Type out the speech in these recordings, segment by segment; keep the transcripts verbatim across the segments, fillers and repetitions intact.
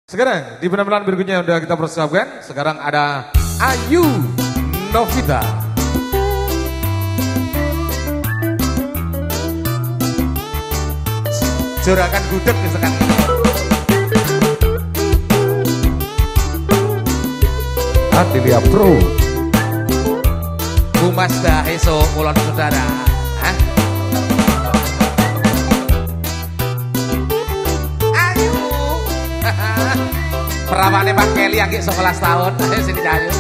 Sekarang di penampilan berikutnya yang sudah kita persiapkan, sekarang ada Ayu Novita. Juragan gudeg misalkan. Adelia Pro. Bu Mazda Heso Mulon Saudara. Hah? Ayu. Perawane Pak Kelly yang sebelas tahun. Ayo sini Ayu.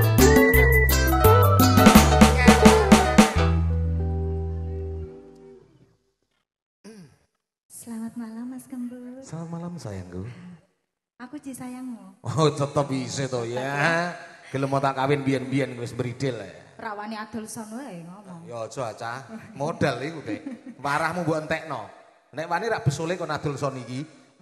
Selamat malam Mas Kembul. Selamat malam sayangku. Aku Ci sayangmu. Oh tetap bisa toh ya. Gelem mau tak kawin biyen-biyen wis beridil ya. Rawani adol son wae ngomong. Ya aja acah. Modal iku Dek. Parahmu mbok entekno. Nek wani rak besole kon adol son iki.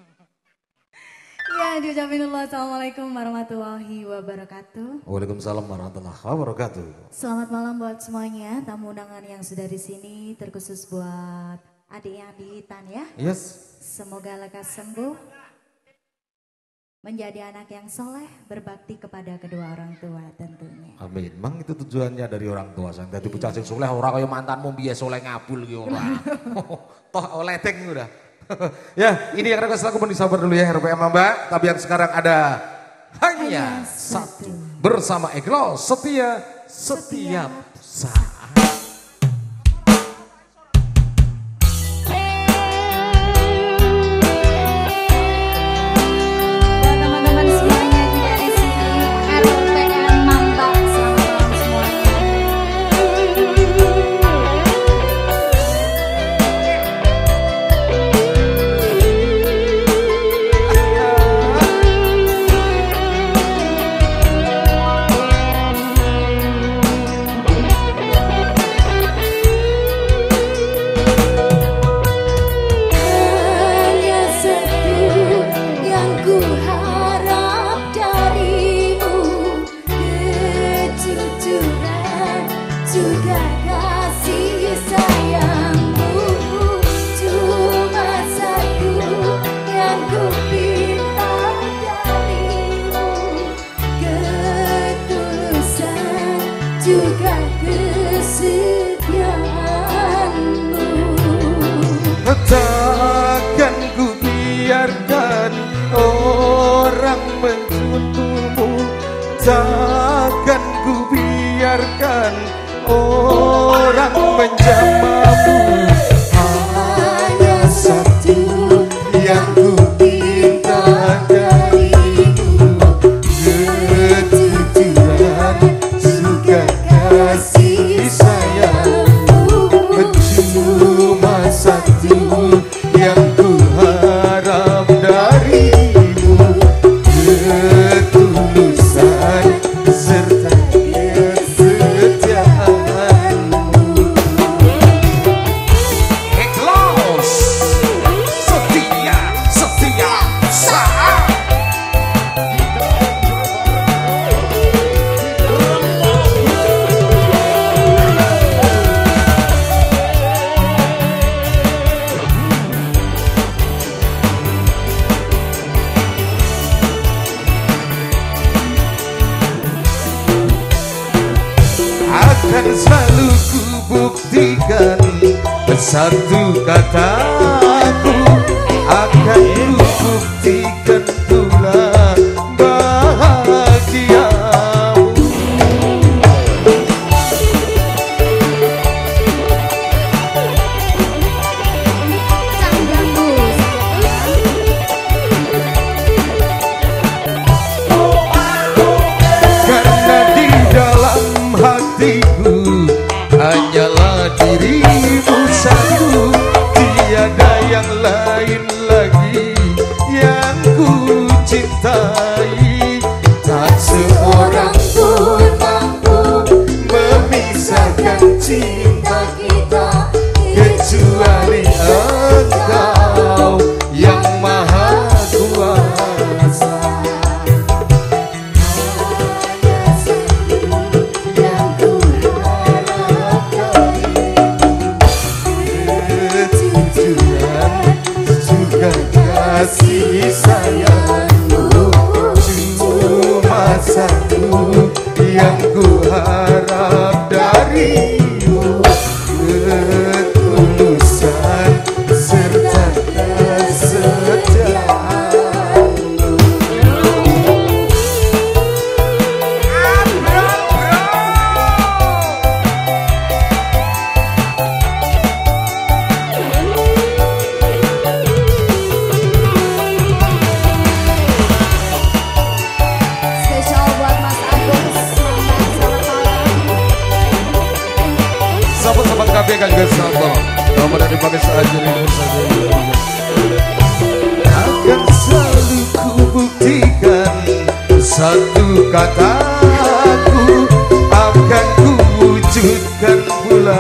Ya diucapin Allah assalamualaikum warahmatullahi wabarakatuh. Waalaikumsalam warahmatullahi wabarakatuh. Selamat malam buat semuanya tamu undangan yang sudah di sini, terkhusus buat adik yang di Hitan ya. Yes. Semoga lekas sembuh, menjadi anak yang soleh, berbakti kepada kedua orang tua tentunya. Amin. Mang itu tujuannya dari orang tua sang dadi bocah sing soleh ora kaya mantanmu biye soleh ngabul ki ora. Toh oleh ting udah. Ya, ini yang request lagu pun disabar dulu ya R P M Mbak. Tapi yang sekarang ada hanya, hanya satu. satu bersama Eglo setia setiap saat. Takkan ku biarkan orang mencutumu, takkan ku biarkan orang menjamamu. Hanya satu yang ku minta darimu, kejujuran juga kasih sayangmu. Cuma satu yang ku harap darimu, ketulusan serta kesetiaanmu. Ikhlas setia setiap saat. Akan selalu ku buktikan satu kataku, akan ku buktikan pula bahagiamu. Karena di dalam hatiku hanyalah dirimu satu, tiada yang lain lagi yang ku cintai. Tak seorang pun mampu memisahkan cinta kita kecuali Engkau yang Maha Kuasa. Kasih sayangmu. mereka juga sambal. Nama dari pakai saja ini saja. Akan selalu kubuktikan satu kataku, akan kuwujudkan pula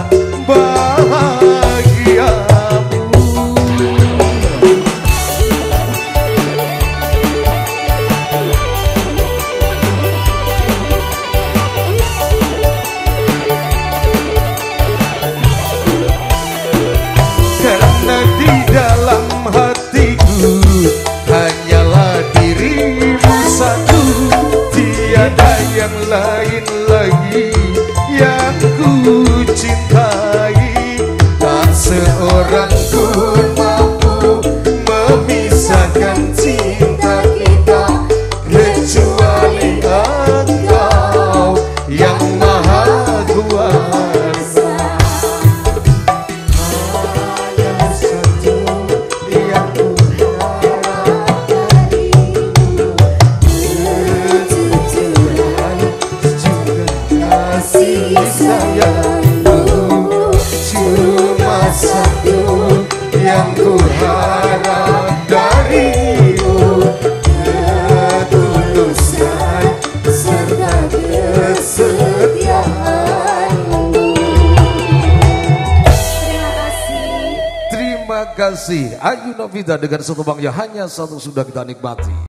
yang lain lagi yang ku cintai, tak seorang pun mampu memisahkan cinta kita kecuali Engkau yang Maha Kuasa. Hanya satu yang ku harap darimu, kasih sayangmu, cuma satu yang ku harap darimu, ketulusan serta kesetiaanmu. Terima kasih. Terima kasih Ayu Novita dengan satu bangnya hanya satu sudah kita nikmati.